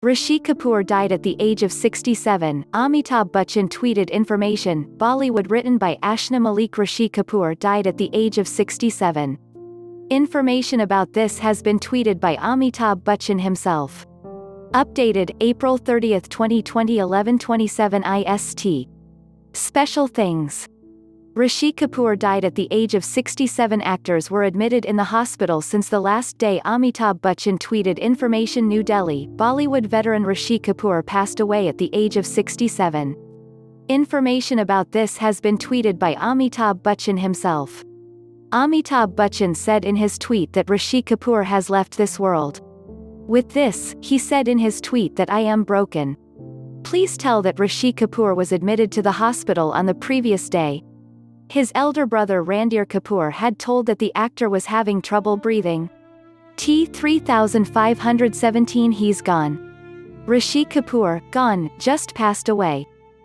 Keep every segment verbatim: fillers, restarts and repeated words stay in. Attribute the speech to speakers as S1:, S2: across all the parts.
S1: Rishi Kapoor died at the age of sixty-seven, Amitabh Bachchan tweeted information, Bollywood written by Ashna Malik. Rishi Kapoor died at the age of sixty-seven. Information about this has been tweeted by Amitabh Bachchan himself. Updated, April thirtieth twenty twenty, eleven twenty-seven I S T. Special things. Rishi Kapoor died at the age of sixty-seven. Actors were admitted in the hospital since the last day. Amitabh Bachchan tweeted information. New Delhi, Bollywood veteran Rishi Kapoor passed away at the age of sixty-seven. Information about this has been tweeted by Amitabh Bachchan himself. Amitabh Bachchan said in his tweet that Rishi Kapoor has left this world. With this, he said in his tweet that I am broken. Please tell that Rishi Kapoor was admitted to the hospital on the previous day. His elder brother Randhir Kapoor had told that the actor was having trouble breathing. T three thousand five hundred seventeen. He's gone. Rishi Kapoor, gone, just passed away.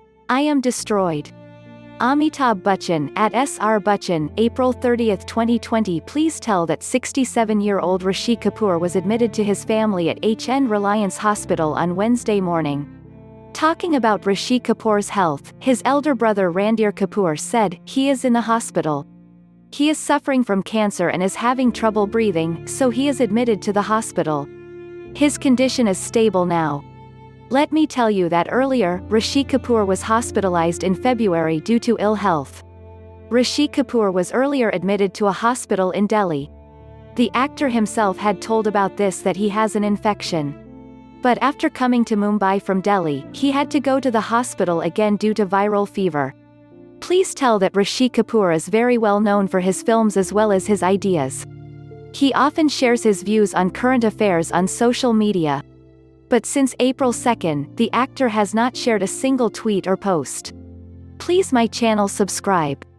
S1: I am destroyed. Amitabh Bachchan, at S R Bachchan, April thirtieth twenty twenty. Please tell that sixty-seven-year-old Rishi Kapoor was admitted to his family at H N Reliance Hospital on Wednesday morning. Talking about Rishi Kapoor's health, his elder brother Randhir Kapoor said, he is in the hospital. He is suffering from cancer and is having trouble breathing, so he is admitted to the hospital. His condition is stable now. Let me tell you that earlier, Rishi Kapoor was hospitalized in February due to ill health. Rishi Kapoor was earlier admitted to a hospital in Delhi. The actor himself had told about this that he has an infection. But after coming to Mumbai from Delhi, he had to go to the hospital again due to viral fever. Please tell that Rishi Kapoor is very well known for his films as well as his ideas. He often shares his views on current affairs on social media. But since April second, the actor has not shared a single tweet or post. Please my channel subscribe.